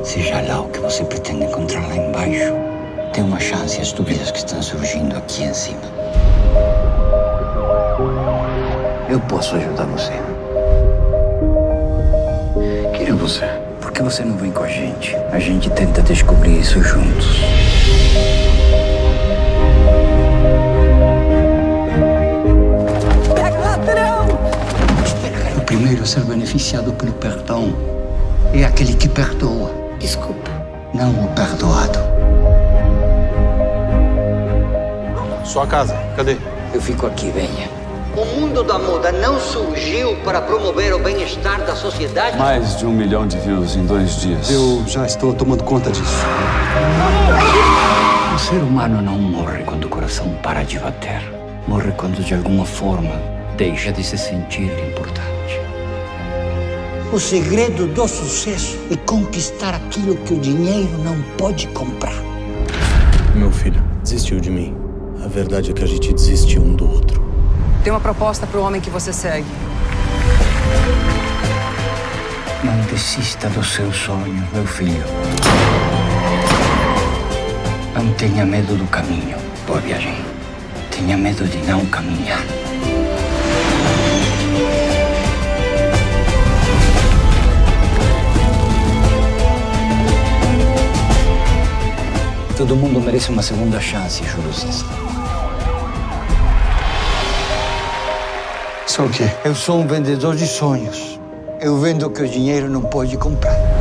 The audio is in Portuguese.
Seja lá o que você pretende encontrar lá embaixo, tem uma chance as dúvidas que estão surgindo aqui em cima. Eu posso ajudar você. Quem é você? Por que você não vem com a gente? A gente tenta descobrir isso juntos. Pega ladrão! Espera, o primeiro a ser beneficiado pelo perdão é aquele que perdoa. Desculpa. Não o perdoado. Sua casa, cadê? Eu fico aqui, venha. O mundo da moda não surgiu para promover o bem-estar da sociedade? Mais de 1 milhão de views em 2 dias. Eu já estou tomando conta disso. O ser humano não morre quando o coração para de bater. Morre quando, de alguma forma, deixa de se sentir importante. O segredo do sucesso é conquistar aquilo que o dinheiro não pode comprar. Meu filho desistiu de mim. A verdade é que a gente desistiu um do outro. Tem uma proposta para o homem que você segue. Não desista do seu sonho, meu filho. Não tenha medo do caminho. Boa viagem. Tenha medo de não caminhar. Todo mundo merece uma segunda chance, Júlio César. Isso é o quê? Eu sou um vendedor de sonhos. Eu vendo o que o dinheiro não pode comprar.